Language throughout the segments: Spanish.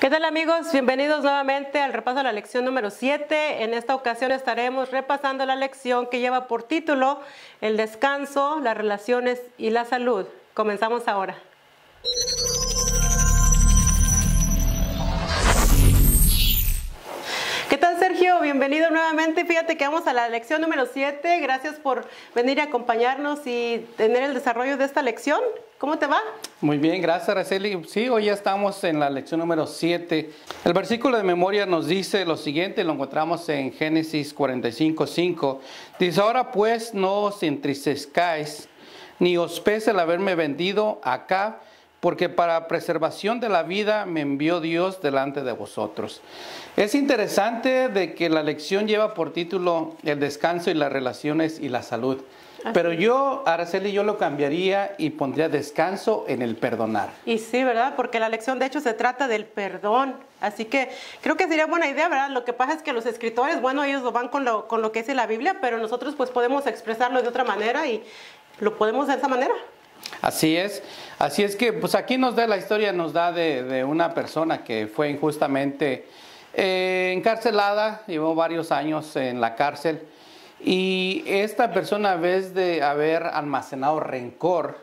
¿Qué tal, amigos? Bienvenidos nuevamente al repaso de la lección número 7. En esta ocasión estaremos repasando la lección que lleva por título El descanso, las relaciones y la salud. Comenzamos ahora. ¿Qué tal, Sergio? Bienvenido nuevamente. Fíjate que vamos a la lección número 7. Gracias por venir a acompañarnos y tener el desarrollo de esta lección. ¿Cómo te va? Muy bien, gracias, Araceli. Sí, hoy ya estamos en la lección número 7. El versículo de memoria nos dice lo siguiente, lo encontramos en Génesis 45:5. Dice, ahora pues no os entristezcáis, ni os pese el haberme vendido acá, porque para preservación de la vida me envió Dios delante de vosotros. Es interesante de que la lección lleva por título el descanso y las relaciones y la salud. Pero yo, Araceli, yo lo cambiaría y pondría descanso en el perdonar. Y sí, ¿verdad? Porque la lección de hecho se trata del perdón. Así que creo que sería buena idea, ¿verdad? Lo que pasa es que los escritores, bueno, ellos lo van con lo que dice la Biblia, pero nosotros pues podemos expresarlo de otra manera y lo podemos de esa manera. Así es que pues aquí nos da la historia, nos da de una persona que fue injustamente encarcelada, llevó varios años en la cárcel. Y esta persona, en vez de haber almacenado rencor,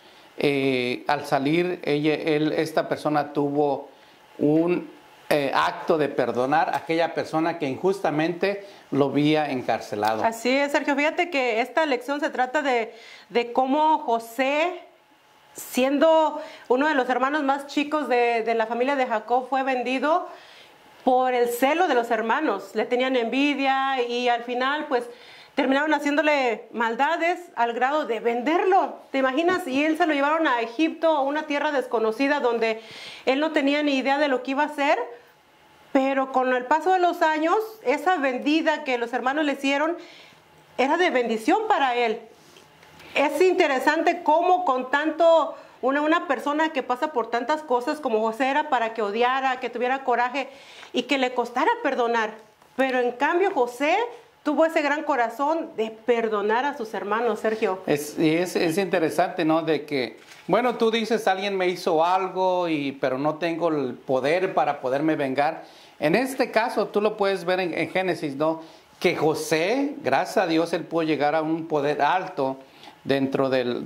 al salir, esta persona tuvo un acto de perdonar a aquella persona que injustamente lo había encarcelado. Así es, Sergio. Fíjate que esta lección se trata de cómo José, siendo uno de los hermanos más chicos de la familia de Jacob, fue vendido por el celo de los hermanos. Le tenían envidia y al final pues terminaron haciéndole maldades al grado de venderlo. ¿Te imaginas? Y él se lo llevaron a Egipto, a una tierra desconocida donde él no tenía ni idea de lo que iba a hacer. Pero con el paso de los años, esa vendida que los hermanos le hicieron era de bendición para él. Es interesante cómo con tanto una persona que pasa por tantas cosas como José era para que odiara, que tuviera coraje y que le costara perdonar. Pero en cambio José tuvo ese gran corazón de perdonar a sus hermanos, Sergio. Es interesante, ¿no? De que, bueno, tú dices, alguien me hizo algo, pero no tengo el poder para poderme vengar. En este caso, tú lo puedes ver en Génesis, ¿no? Que José, gracias a Dios, él pudo llegar a un poder alto dentro del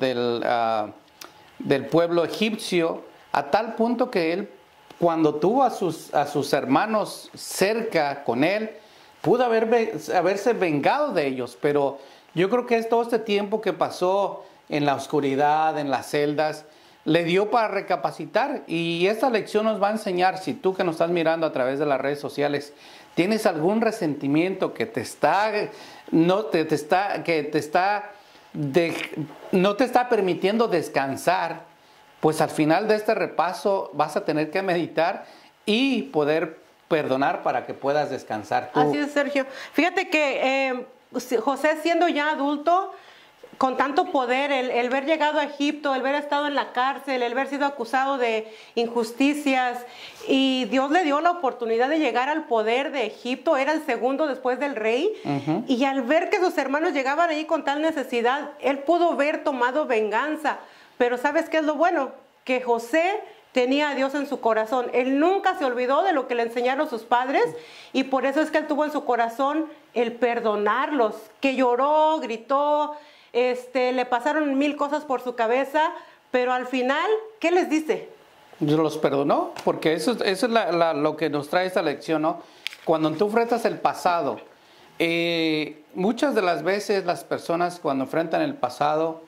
pueblo egipcio, a tal punto que él, cuando tuvo a sus hermanos cerca con él, pudo haberse vengado de ellos. Pero yo creo que es todo este tiempo que pasó en la oscuridad, en las celdas, le dio para recapacitar. Y esta lección nos va a enseñar, si tú que nos estás mirando a través de las redes sociales, tienes algún resentimiento que no te está permitiendo descansar, pues al final de este repaso vas a tener que meditar y poder perdonar para que puedas descansar tú. Así es, Sergio. Fíjate que José, siendo ya adulto, con tanto poder, el haber llegado a Egipto, el haber estado en la cárcel, el haber sido acusado de injusticias, y Dios le dio la oportunidad de llegar al poder de Egipto, era el segundo después del rey, y al ver que sus hermanos llegaban ahí con tal necesidad, él pudo haber tomado venganza. Pero ¿sabes qué es lo bueno? Que José tenía a Dios en su corazón. Él nunca se olvidó de lo que le enseñaron sus padres y por eso es que él tuvo en su corazón el perdonarlos, que lloró, gritó, le pasaron 1000 cosas por su cabeza, pero al final, ¿qué les dice? Los perdonó, porque eso es lo que nos trae esta lección, ¿no? Cuando tú enfrentas el pasado, muchas de las veces las personas cuando enfrentan el pasado,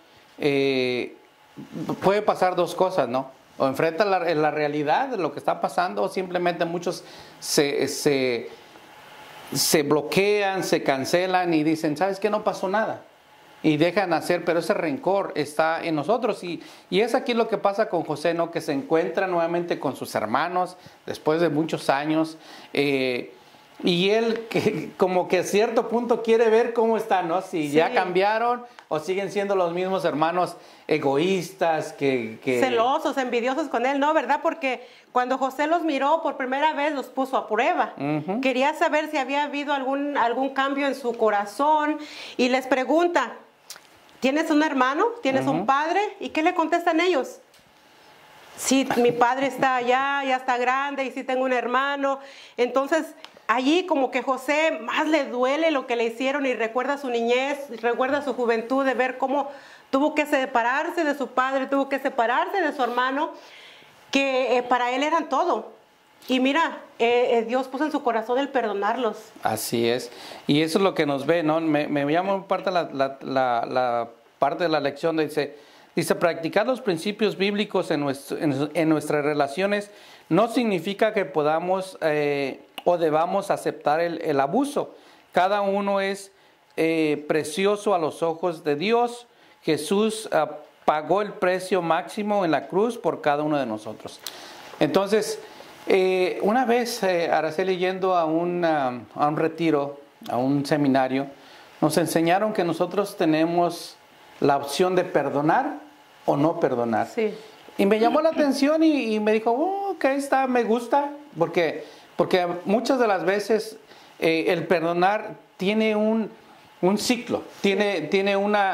puede pasar dos cosas, ¿no? O enfrentan la realidad de lo que está pasando, o simplemente muchos se bloquean, se cancelan y dicen, ¿sabes qué? No pasó nada. Y dejan hacer, pero ese rencor está en nosotros. Y es aquí lo que pasa con José, ¿no? Que se encuentra nuevamente con sus hermanos después de muchos años. Y él como que a cierto punto quiere ver cómo están, ¿no? Si ya cambiaron o siguen siendo los mismos hermanos egoístas celosos, envidiosos con él, ¿no? ¿Verdad? Porque cuando José los miró por primera vez los puso a prueba. Quería saber si había habido algún cambio en su corazón y les pregunta, ¿tienes un hermano? ¿Tienes un padre? ¿Y qué le contestan ellos? sí, mi padre está allá, ya está grande y sí tengo un hermano. Entonces, allí como que José más le duele lo que le hicieron y recuerda su niñez, recuerda su juventud de ver cómo tuvo que separarse de su padre, tuvo que separarse de su hermano, que para él eran todo. Y mira, Dios puso en su corazón el perdonarlos. Así es. Y eso es lo que nos ve, ¿no? Me llama un parte la parte de la lección, dice, practicar los principios bíblicos en nuestras relaciones no significa que podamos o debamos aceptar el abuso. Cada uno es precioso a los ojos de Dios. Jesús pagó el precio máximo en la cruz por cada uno de nosotros. Entonces, una vez, Araceli, yendo a un retiro, a un seminario, nos enseñaron que nosotros tenemos la opción de perdonar o no perdonar. Sí. Y me llamó la atención y me dijo, ok, me gusta, porque muchas de las veces el perdonar tiene un ciclo, tiene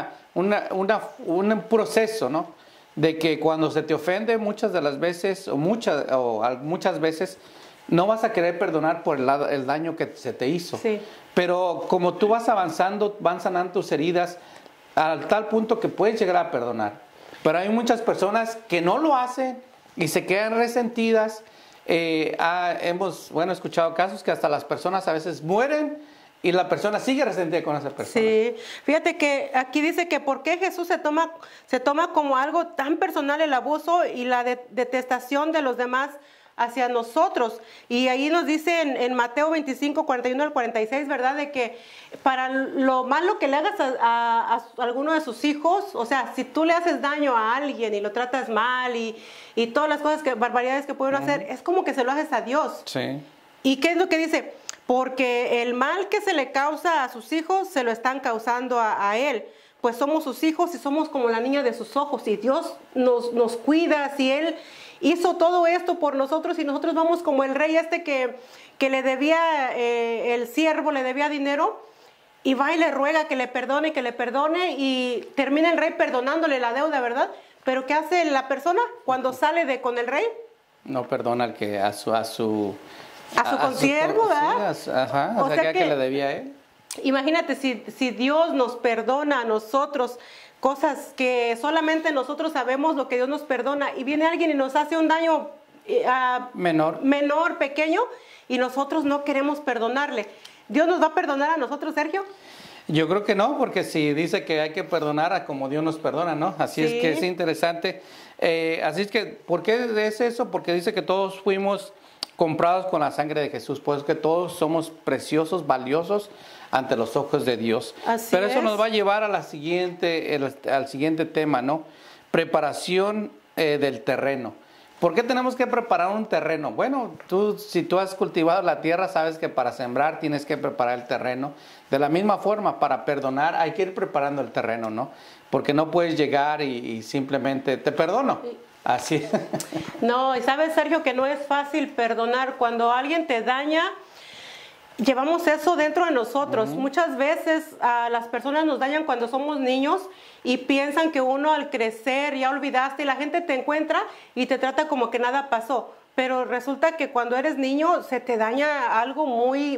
un proceso, ¿no? De que cuando se te ofende muchas de las veces, o muchas veces, no vas a querer perdonar por el daño que se te hizo. Sí. Pero como tú vas avanzando, van sanando tus heridas al tal punto que puedes llegar a perdonar. Pero hay muchas personas que no lo hacen y se quedan resentidas. Hemos escuchado casos que hasta las personas a veces mueren y la persona sigue resentida con esa persona. Sí, fíjate que aquí dice que por qué Jesús se toma como algo tan personal el abuso y la detestación de los demás hacia nosotros. Y ahí nos dice en Mateo 25, 41 al 46, ¿verdad? De que para lo malo que le hagas a alguno de sus hijos, o sea, si tú le haces daño a alguien y lo tratas mal y todas las cosas, barbaridades que pueden hacer, es como que se lo haces a Dios. Sí. ¿Y qué es lo que dice? Porque el mal que se le causa a sus hijos, se lo están causando a él. Pues somos sus hijos y somos como la niña de sus ojos. Y Dios nos cuida. Si Él hizo todo esto por nosotros y nosotros vamos como el rey que le debía, el siervo le debía dinero, y va y le ruega que le perdone, y termina el rey perdonándole la deuda, ¿verdad? Pero ¿qué hace la persona cuando sale con el rey? No perdona al que a su consiervo, ¿verdad? Sí, o sea que le debía a él. Imagínate si Dios nos perdona a nosotros cosas que solamente nosotros sabemos lo que Dios nos perdona, y viene alguien y nos hace un daño menor, pequeño, y nosotros no queremos perdonarle. ¿Dios nos va a perdonar a nosotros, Sergio? Yo creo que no, porque si dice que hay que perdonar a como Dios nos perdona, ¿no? Así Sí. es que es interesante. Así es que, ¿por qué es eso? Porque dice que todos fuimos comprados con la sangre de Jesús, pues que todos somos preciosos, valiosos ante los ojos de Dios. Así Pero eso es. nos va a llevar a al siguiente tema, ¿no? Preparación del terreno. ¿Por qué tenemos que preparar un terreno? Bueno, si tú has cultivado la tierra, sabes que para sembrar tienes que preparar el terreno. De la misma forma, para perdonar hay que ir preparando el terreno, ¿no? Porque no puedes llegar y simplemente te perdono. Así. No, y sabes, Sergio, que no es fácil perdonar. Cuando alguien te daña, llevamos eso dentro de nosotros. Muchas veces las personas nos dañan cuando somos niños y piensan que uno al crecer ya olvidaste, y la gente te encuentra y te trata como que nada pasó. Pero resulta que cuando eres niño se te daña algo muy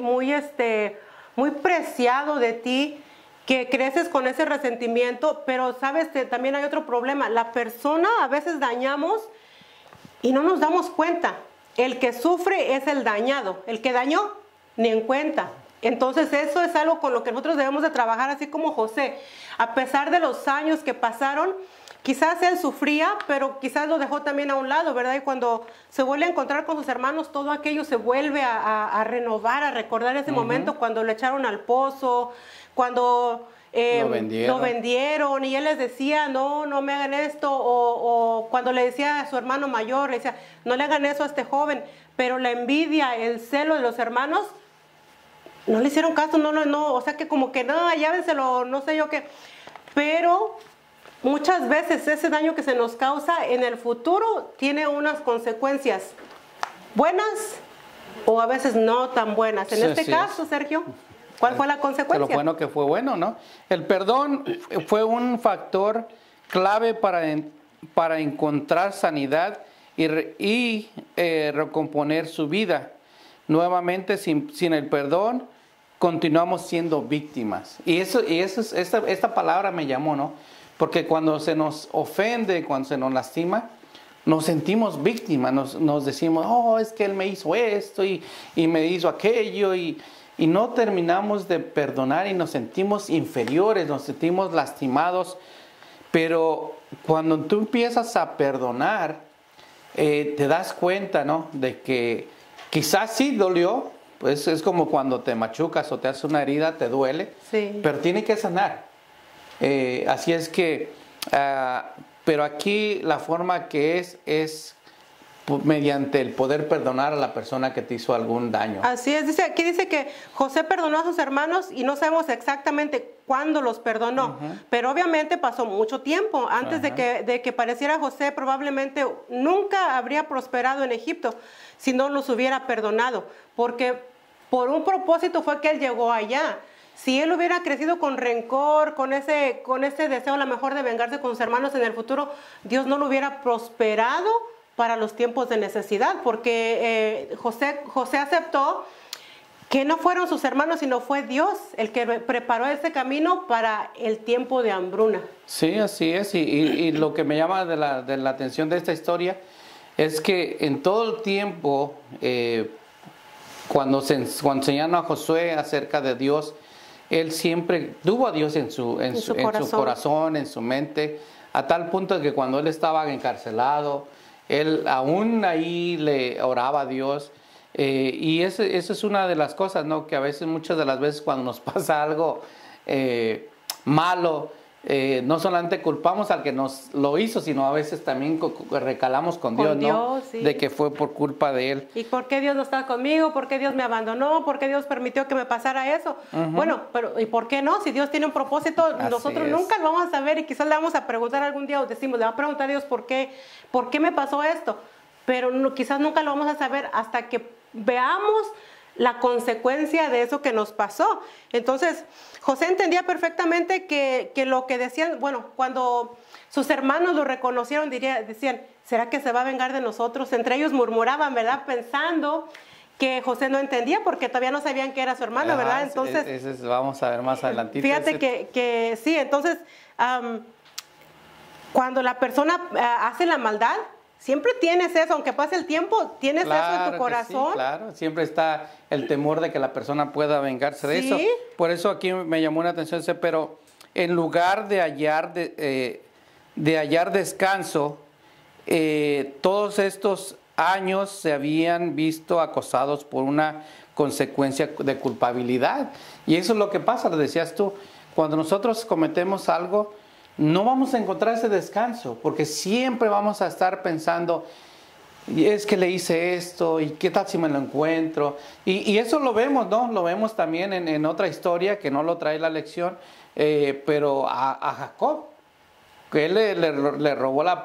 preciado de ti, que creces con ese resentimiento. Pero sabes, también hay otro problema. La persona a veces dañamos y no nos damos cuenta. El que sufre es el dañado. El que dañó, ni en cuenta. Entonces eso es algo con lo que nosotros debemos de trabajar, así como José. A pesar de los años que pasaron, quizás él sufría, pero quizás lo dejó también a un lado, ¿verdad? Y cuando se vuelve a encontrar con sus hermanos, todo aquello se vuelve a renovar, a recordar ese momento cuando lo echaron al pozo, cuando lo vendieron, y él les decía, no me hagan esto, o cuando le decía a su hermano mayor, le decía, no le hagan eso a este joven. Pero la envidia, el celo de los hermanos, no le hicieron caso, o sea que como que no, llévenselo, no sé yo qué. Pero muchas veces ese daño que se nos causa en el futuro tiene unas consecuencias buenas o a veces no tan buenas. En este caso, Sergio, ¿cuál fue la consecuencia? Lo bueno que fue bueno, ¿no? El perdón fue un factor clave para encontrar sanidad y recomponer su vida. Nuevamente, sin el perdón, continuamos siendo víctimas. Esta palabra me llamó, ¿no? Porque cuando se nos ofende, cuando se nos lastima, nos sentimos víctimas, nos decimos, oh, es que él me hizo esto y me hizo aquello, y no terminamos de perdonar y nos sentimos inferiores, nos sentimos lastimados. Pero cuando tú empiezas a perdonar, te das cuenta, ¿no? De que quizás sí dolió, pues es como cuando te machucas o te haces una herida, te duele, Sí. pero tiene que sanar. Así es que, pero aquí la forma que es mediante el poder perdonar a la persona que te hizo algún daño. Así es, aquí dice que José perdonó a sus hermanos y no sabemos exactamente cuándo los perdonó, pero obviamente pasó mucho tiempo. Antes de que pareciera José, probablemente nunca habría prosperado en Egipto si no los hubiera perdonado, porque por un propósito fue que él llegó allá. Si él hubiera crecido con rencor, con ese deseo a lo mejor de vengarse con sus hermanos en el futuro, Dios no lo hubiera prosperado para los tiempos de necesidad, porque José aceptó que no fueron sus hermanos, sino fue Dios el que preparó ese camino para el tiempo de hambruna. Sí, así es, y lo que me llama de la atención de esta historia es que en todo el tiempo, cuando enseñaron a Josué acerca de Dios, él siempre tuvo a Dios en su corazón, en su mente, a tal punto que cuando él estaba encarcelado, él aún ahí le oraba a Dios. Y eso es una de las cosas, ¿no? Que a veces, muchas de las veces cuando nos pasa algo malo, no solamente culpamos al que nos lo hizo, sino a veces también recalamos con Dios, ¿no? Sí. De que fue por culpa de él. ¿Y por qué Dios no está conmigo? ¿Por qué Dios me abandonó? ¿Por qué Dios permitió que me pasara eso? Bueno, pero ¿y por qué no? Si Dios tiene un propósito, Así nosotros es. nunca lo vamos a saber, y quizás le vamos a preguntar algún día, o decimos, le va a preguntar a Dios por qué me pasó esto, pero quizás nunca lo vamos a saber hasta que veamos la consecuencia de eso que nos pasó. Entonces, José entendía perfectamente que lo que decían, bueno, cuando sus hermanos lo reconocieron, decían, ¿será que se va a vengar de nosotros? Entre ellos murmuraban, ¿verdad? Pensando que José no entendía porque todavía no sabían que era su hermano, ¿verdad? Entonces, vamos a ver más adelantito. Fíjate que sí, entonces, cuando la persona hace la maldad, siempre tienes eso, aunque pase el tiempo, tienes eso en tu corazón. Sí, claro, siempre está el temor de que la persona pueda vengarse de eso. Por eso aquí me llamó la atención, pero en lugar de hallar descanso, todos estos años se habían visto acosados por una consecuencia de culpabilidad. Y eso es lo que pasa, lo decías tú, cuando nosotros cometemos algo, no vamos a encontrar ese descanso, porque siempre vamos a estar pensando, es que le hice esto, y qué tal si me lo encuentro. Y eso lo vemos, ¿no? Lo vemos también en otra historia que no lo trae la lección, pero a Jacob, que él le robó la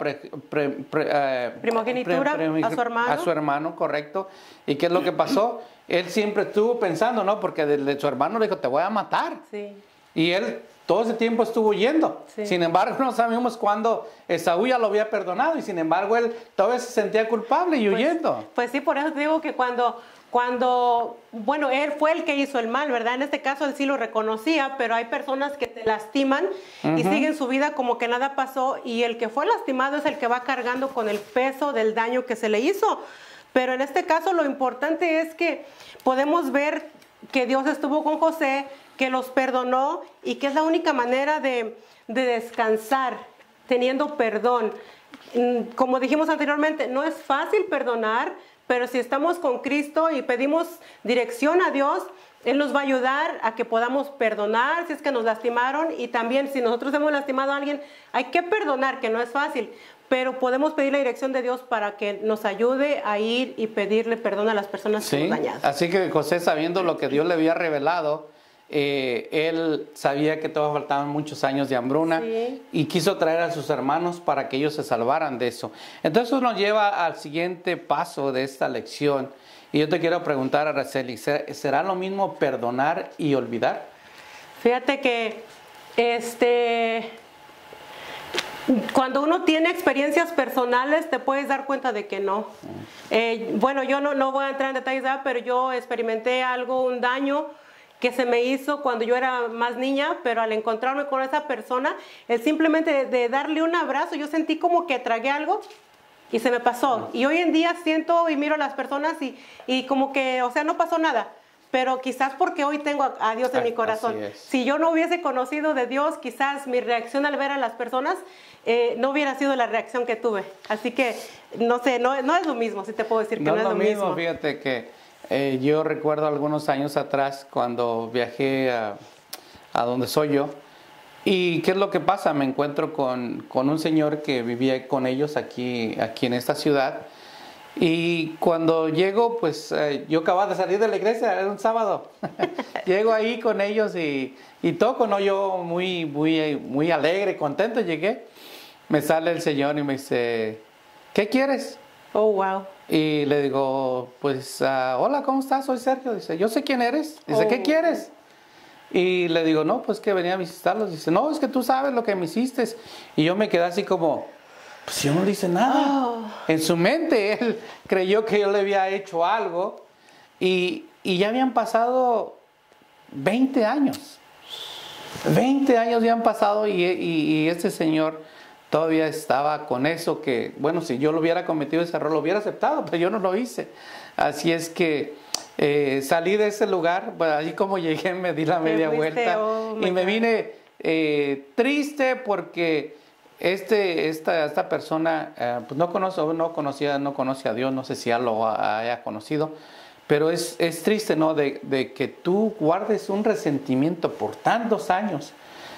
primogenitura a su hermano, correcto. ¿Y qué es lo que pasó? Él siempre estuvo pensando, ¿no? Porque de su hermano le dijo, te voy a matar. Sí. Y él todo ese tiempo estuvo huyendo. Sí. Sin embargo, no sabíamos cuándo Esaú ya lo había perdonado, y sin embargo él todavía se sentía culpable y huyendo. Pues sí, por eso te digo que cuando, bueno, él fue el que hizo el mal, ¿verdad? En este caso él sí lo reconocía, pero hay personas que te lastiman y siguen su vida como que nada pasó, y el que fue lastimado es el que va cargando con el peso del daño que se le hizo. Pero en este caso lo importante es que podemos ver que Dios estuvo con José, que los perdonó, y que es la única manera de descansar, teniendo perdón. Como dijimos anteriormente, no es fácil perdonar, pero si estamos con Cristo y pedimos dirección a Dios, Él nos va a ayudar a que podamos perdonar si es que nos lastimaron, y también si nosotros hemos lastimado a alguien, hay que perdonar, que no es fácil, pero podemos pedir la dirección de Dios para que nos ayude a ir y pedirle perdón a las personas que nos dañaron. Así que José, sabiendo lo que Dios le había revelado, él sabía que todavía faltaban muchos años de hambruna, y quiso traer a sus hermanos para que ellos se salvaran de eso. Entonces eso nos lleva al siguiente paso de esta lección, y yo te quiero preguntar, Araceli, ¿será lo mismo perdonar y olvidar? Fíjate que Cuando uno tiene experiencias personales, te puedes dar cuenta de que no. Bueno, yo no voy a entrar en detalles, ¿verdad? Pero yo experimenté un daño que se me hizo cuando yo era más niña, pero al encontrarme con esa persona, el simplemente de darle un abrazo, yo sentí como que tragué algo y se me pasó. Y hoy en día siento y miro a las personas y como que, o sea, no pasó nada. Pero quizás porque hoy tengo a Dios en mi corazón. Si yo no hubiese conocido de Dios, quizás mi reacción al ver a las personas no hubiera sido la reacción que tuve. Así que, no sé, no es lo mismo, si te puedo decir que no es lo mismo. Fíjate que yo recuerdo algunos años atrás cuando viajé a donde soy yo. ¿Y qué es lo que pasa? Me encuentro con un señor que vivía con ellos aquí en esta ciudad. Y cuando llego, pues yo acababa de salir de la iglesia, era un sábado. Llego ahí con ellos y toco, ¿no? Yo muy alegre, contento llegué. Me sale el Señor y me dice, ¿qué quieres? Oh, wow. Y le digo, pues, hola, ¿cómo estás? Soy Sergio. Dice, yo sé quién eres. Dice, ¿qué quieres? Y le digo, no, pues que venía a visitarlos. Dice, no, es que tú sabes lo que me hiciste. Y yo me quedé así como, pues yo no le hice nada. En su mente él creyó que yo le había hecho algo y ya habían pasado 20 años. 20 años ya han pasado y este señor todavía estaba con eso que, bueno, si yo lo hubiera cometido ese error, lo hubiera aceptado, pero yo no lo hice. Así es que salí de ese lugar, pues, así como llegué me di la media vuelta y me vine triste porque esta persona pues no conoce a Dios, no sé si ya lo haya conocido, pero es triste, ¿no? De que tú guardes un resentimiento por tantos años.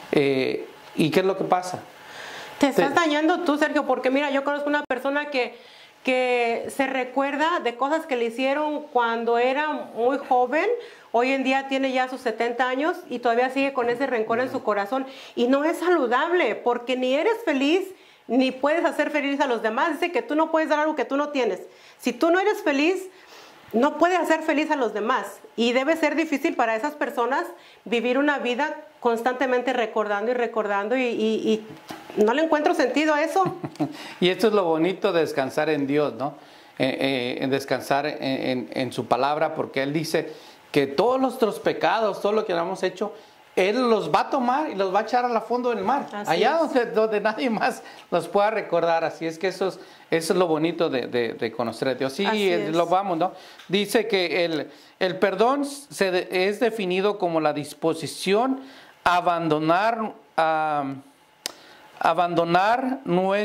¿Y qué es lo que pasa? Te estás dañando tú, Sergio, porque mira, yo conozco una persona que se recuerda de cosas que le hicieron cuando era muy joven. Hoy en día tiene ya sus 70 años y todavía sigue con ese rencor en su corazón. Y no es saludable porque ni eres feliz ni puedes hacer feliz a los demás. Dice que tú no puedes dar algo que tú no tienes. Si tú no eres feliz, no puedes hacer feliz a los demás. Y debe ser difícil para esas personas vivir una vida constantemente recordando y recordando y no le encuentro sentido a eso. Y esto es lo bonito de descansar en Dios, ¿no? En descansar en su palabra, porque Él dice que todos nuestros pecados, todo lo que hemos hecho, Él los va a tomar y los va a echar al fondo del mar, allá donde nadie más los pueda recordar. Así es que eso es lo bonito de conocer a Dios. Sí, lo vamos, ¿no? Dice que el perdón es definido como la disposición a abandonar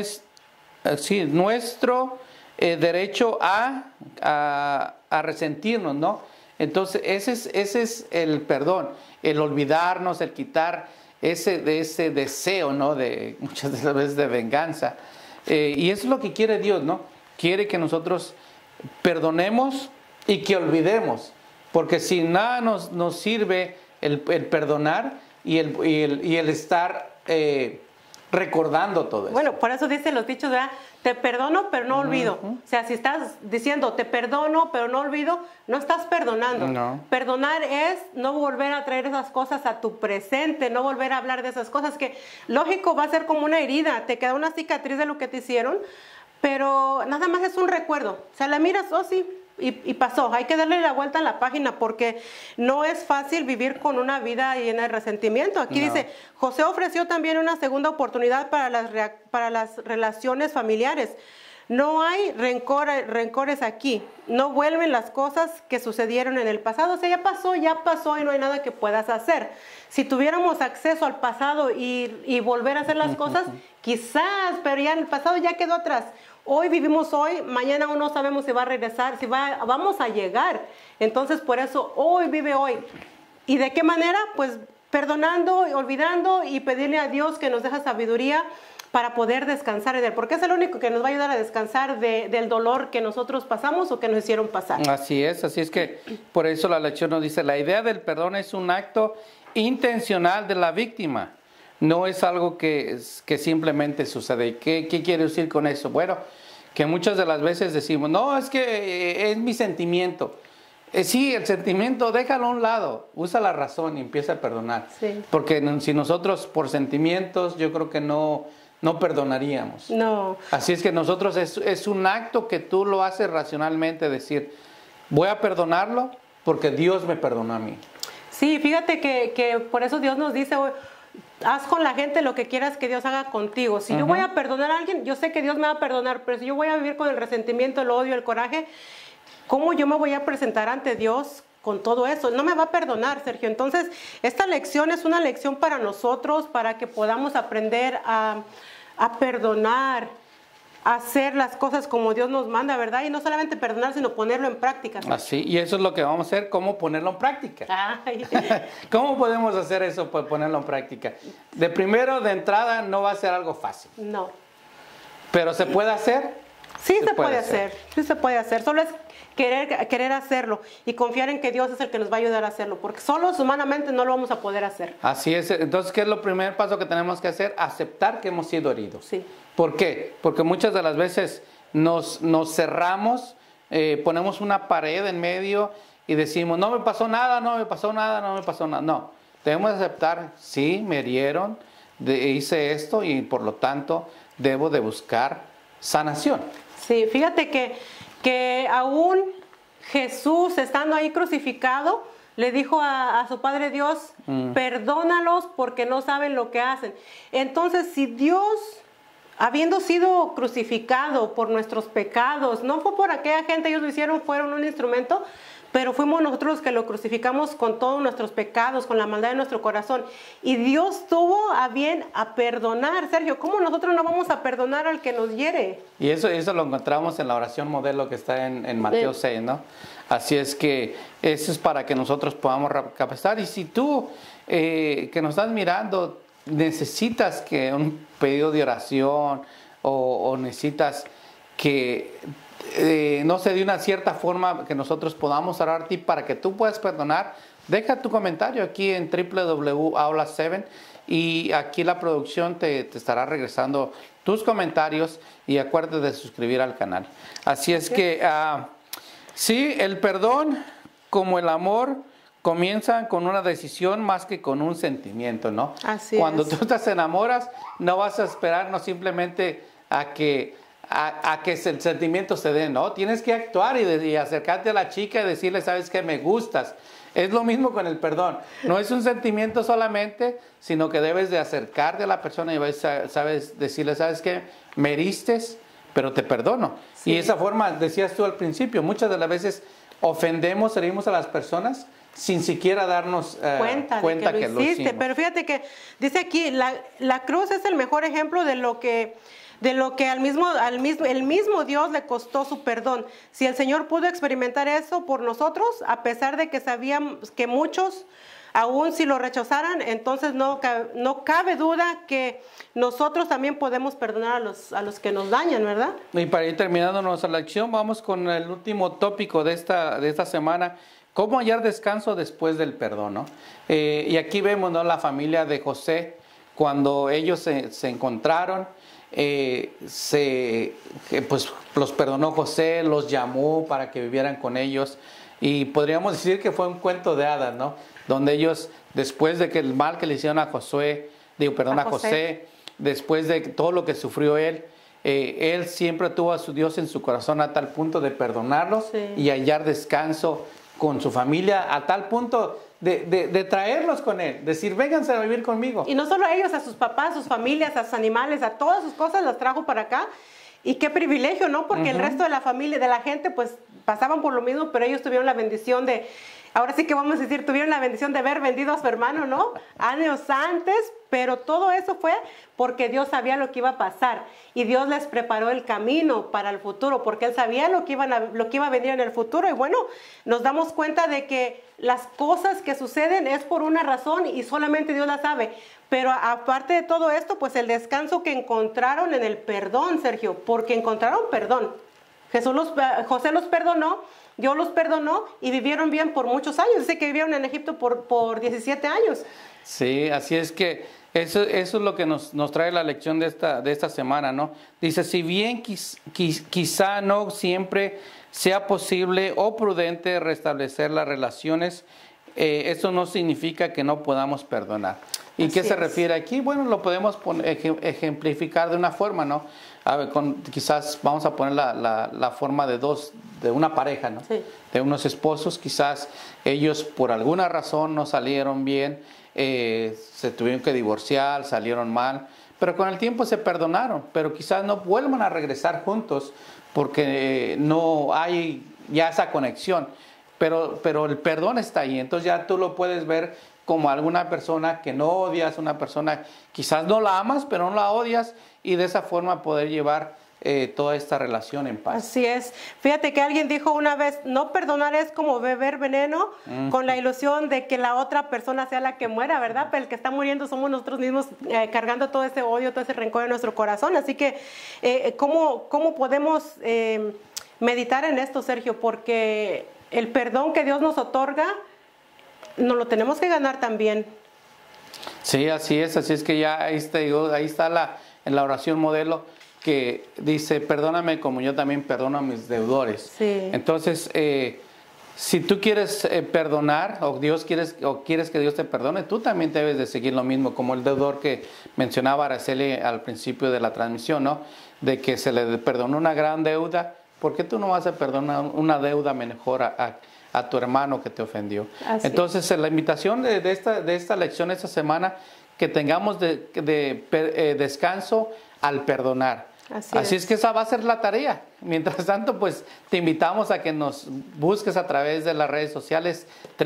nuestro derecho a resentirnos, ¿no? Entonces ese es el perdón, el olvidarnos, el quitar ese deseo, ¿no? Muchas veces de venganza. Y eso es lo que quiere Dios, ¿no? Quiere que nosotros perdonemos y que olvidemos, porque si nada nos sirve el perdonar y el estar recordando todo eso. Bueno, por eso dicen los dichos, ¿verdad? Te perdono, pero no olvido. O sea, si estás diciendo te perdono, pero no olvido, no estás perdonando. No. Perdonar es no volver a traer esas cosas a tu presente, no volver a hablar de esas cosas que, lógico, va a ser como una herida. Te queda una cicatriz de lo que te hicieron, pero nada más es un recuerdo. O sea, la miras, oh sí, y pasó. Hay que darle la vuelta a la página porque no es fácil vivir con una vida llena de resentimiento. Aquí dice, José ofreció también una segunda oportunidad para las relaciones familiares. No hay rencores aquí. No vuelven las cosas que sucedieron en el pasado. O sea, ya pasó y no hay nada que puedas hacer. Si tuviéramos acceso al pasado y volver a hacer las cosas, quizás, pero ya el pasado ya quedó atrás. Hoy vivimos hoy, mañana aún no sabemos si va a regresar, vamos a llegar. Entonces, por eso, hoy vive hoy. ¿Y de qué manera? Pues perdonando, olvidando y pedirle a Dios que nos deje sabiduría para poder descansar en Él. Porque es el único que nos va a ayudar a descansar del dolor que nosotros pasamos o que nos hicieron pasar. Así es que por eso la lección nos dice, la idea del perdón es un acto intencional de la víctima. No es algo que simplemente sucede. ¿Qué quiere decir con eso? Bueno, que muchas de las veces decimos, no, es que es mi sentimiento. Sí, el sentimiento, déjalo a un lado, usa la razón y empieza a perdonar. Sí. Porque si nosotros por sentimientos, yo creo que no no perdonaríamos. No. Así es que nosotros es un acto que tú lo haces racionalmente, decir, voy a perdonarlo porque Dios me perdonó a mí. Sí, fíjate que por eso Dios nos dice, haz con la gente lo que quieras que Dios haga contigo. Si yo voy a perdonar a alguien, yo sé que Dios me va a perdonar, pero si yo voy a vivir con el resentimiento, el odio, el coraje, ¿cómo yo me voy a presentar ante Dios con todo eso? No me va a perdonar, Sergio. Entonces, esta lección es una lección para nosotros, para que podamos aprender a perdonar, a hacer las cosas como Dios nos manda, ¿verdad? Y no solamente perdonar, sino ponerlo en práctica. Así, y eso es lo que vamos a hacer, cómo ponerlo en práctica. Ay. ¿Cómo podemos hacer eso, pues ponerlo en práctica? De entrada, no va a ser algo fácil. No. ¿Pero se puede hacer? Sí se puede hacer, sí se puede hacer. Solo es querer hacerlo y confiar en que Dios es el que nos va a ayudar a hacerlo, porque solos humanamente no lo vamos a poder hacer. Así es. Entonces, ¿qué es lo primer paso que tenemos que hacer? Aceptar que hemos sido heridos. Sí. ¿Por qué? Porque muchas de las veces nos cerramos, ponemos una pared en medio y decimos, no me pasó nada, no me pasó nada, no me pasó nada. No, debemos aceptar, sí, me herieron, hice esto y por lo tanto debo de buscar sanación. Sí, fíjate que aún Jesús, estando ahí crucificado, le dijo a su Padre Dios, perdónalos porque no saben lo que hacen. Entonces, si Dios, habiendo sido crucificado por nuestros pecados, no fue por aquella gente, ellos lo hicieron, fueron un instrumento, pero fuimos nosotros los que lo crucificamos con todos nuestros pecados, con la maldad de nuestro corazón. Y Dios tuvo a bien a perdonar. Sergio, ¿cómo nosotros no vamos a perdonar al que nos hiere? Y eso lo encontramos en la oración modelo que está en Mateo 6, ¿no? Así es que eso es para que nosotros podamos recapacitar. Y si tú, que nos estás mirando, necesitas que un pedido de oración o necesitas que... no sé, de una cierta forma que nosotros podamos orar a ti para que tú puedas perdonar, deja tu comentario aquí en www.aula7 y aquí la producción te estará regresando tus comentarios y acuérdate de suscribir al canal. Así es que sí, el perdón como el amor comienzan con una decisión más que con un sentimiento, ¿no? Así Cuando es. tú te enamoras, no vas a esperar no simplemente a que el sentimiento se dé, ¿no? Tienes que actuar y acercarte a la chica y decirle, ¿sabes qué? Me gustas. Es lo mismo con el perdón. No es un sentimiento solamente, sino que debes de acercarte a la persona y sabes decirle, ¿sabes qué? Me heristes, pero te perdono. Sí. Y esa forma, decías tú al principio, muchas de las veces ofendemos, herimos a las personas sin siquiera darnos cuenta que lo hicimos. Pero fíjate que dice aquí, la cruz es el mejor ejemplo de lo que el mismo Dios le costó su perdón. Si el Señor pudo experimentar eso por nosotros, a pesar de que sabíamos que muchos, aún si lo rechazaran, entonces no cabe duda que nosotros también podemos perdonar a los que nos dañan, ¿verdad? Y para ir terminando nuestra lección, vamos con el último tópico de esta semana. ¿Cómo hallar descanso después del perdón, ¿no? Y aquí vemos, ¿no?, la familia de José, cuando ellos se encontraron, pues los perdonó José, los llamó para que vivieran con ellos. Y podríamos decir que fue un cuento de hadas, ¿no? Donde ellos, después de que el mal que le hicieron a José, después de todo lo que sufrió él siempre tuvo a su Dios en su corazón a tal punto de perdonarlos, sí, y hallar descanso con su familia, a tal punto de traerlos con él, decir, vénganse a vivir conmigo. Y no solo a ellos, a sus papás, a sus familias, a sus animales, a todas sus cosas las trajo para acá. Y qué privilegio, ¿no? Porque el resto de la familia, de la gente, pues pasaban por lo mismo, pero ellos tuvieron la bendición ahora sí que vamos a decir, tuvieron la bendición de haber vendido a su hermano, ¿no? Años antes, pero todo eso fue porque Dios sabía lo que iba a pasar y Dios les preparó el camino para el futuro, porque Él sabía lo que iba a venir en el futuro. Y bueno, nos damos cuenta de que las cosas que suceden es por una razón y solamente Dios la sabe. Pero aparte de todo esto, pues el descanso que encontraron en el perdón, Sergio, porque encontraron perdón. José los perdonó, Dios los perdonó y vivieron bien por muchos años. Dice que vivieron en Egipto por 17 años. Sí, así es que eso es lo que nos trae la lección de esta semana, ¿no? Dice, si bien quizá no siempre sea posible o prudente restablecer las relaciones eso no significa que no podamos perdonar. ¿Y Así qué se es. refiere aquí? Bueno, lo podemos ejemplificar de una forma, ¿no? A ver, quizás vamos a poner la forma de una pareja, ¿no? Sí. De unos esposos, quizás ellos por alguna razón no salieron bien, se tuvieron que divorciar, salieron mal, pero con el tiempo se perdonaron, pero quizás no vuelvan a regresar juntos porque no hay ya esa conexión, pero el perdón está ahí, entonces ya tú lo puedes ver como alguna persona que no odias, una persona quizás no la amas, pero no la odias, y de esa forma poder llevar toda esta relación en paz. Así es. Fíjate que alguien dijo una vez, no perdonar es como beber veneno con la ilusión de que la otra persona sea la que muera, ¿verdad? Pero el que está muriendo somos nosotros mismos cargando todo ese odio, todo ese rencor en nuestro corazón. Así que, ¿cómo podemos meditar en esto, Sergio? Porque el perdón que Dios nos otorga, nos lo tenemos que ganar también. Sí, así es que ya ahí está en la oración modelo, que dice, perdóname como yo también perdono a mis deudores. Sí. Entonces, si tú quieres perdonar, o quieres que Dios te perdone, tú también debes de seguir lo mismo, como el deudor que mencionaba Araceli al principio de la transmisión, ¿no? De que se le perdonó una gran deuda. ¿Por qué tú no vas a perdonar una deuda mejor a tu hermano que te ofendió? Así Entonces, la invitación de esta lección esta semana, que tengamos descanso al perdonar. Así es que esa va a ser la tarea. Mientras tanto, pues te invitamos a que nos busques a través de las redes sociales,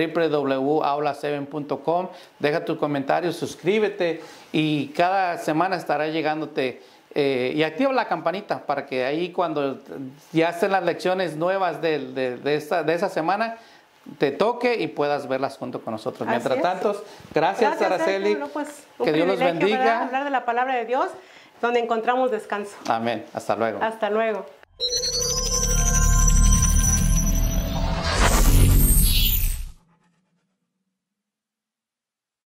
www.aula7.com. Deja tu comentario, suscríbete, y cada semana estará llegándote. Y activa la campanita para que ahí, cuando ya estén las lecciones nuevas de esa semana, te toque y puedas verlas junto con nosotros. Mientras tanto, gracias Araceli. Sergio. Pues, que Dios los bendiga. ¿Verdad? Hablar de la palabra de Dios, donde encontramos descanso. Amén. Hasta luego. Hasta luego.